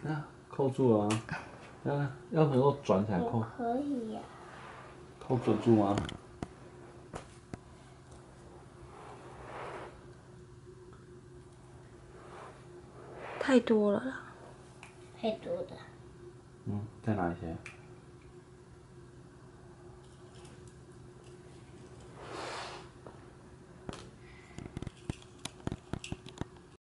啊，扣住了啊！要能够转起来扣。 可以呀、 扣得住吗？ 太多了啦。 太多的。 再拿一些。